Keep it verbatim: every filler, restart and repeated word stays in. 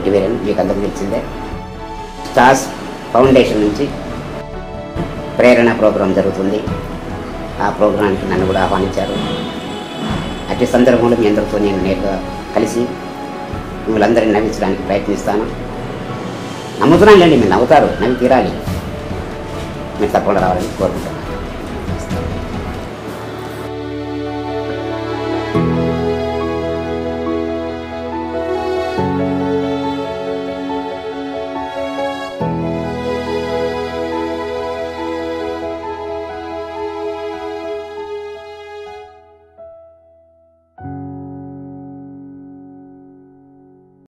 పొట్టి వీరయ్య, మీకు అందరికీ తెలిసిందే. స్టాస్ ఫౌండేషన్ నుంచి ప్రేరణ ప్రోగ్రాం జరుగుతుంది. ఆ ప్రోగ్రాంకి నన్ను కూడా ఆహ్వానించారు. అట్టి సందర్భంలో మీ అందరితో నేను నేరుగా కలిసి మిమ్మల్ందరినీ నవ్వించడానికి ప్రయత్నిస్తాను. నమ్ముతున్నానులేండి, మీరు నవ్వుతారు, నవ్వి తీరాలి. మీరు తప్పకుండా రావాలని కోరుకుంటాను.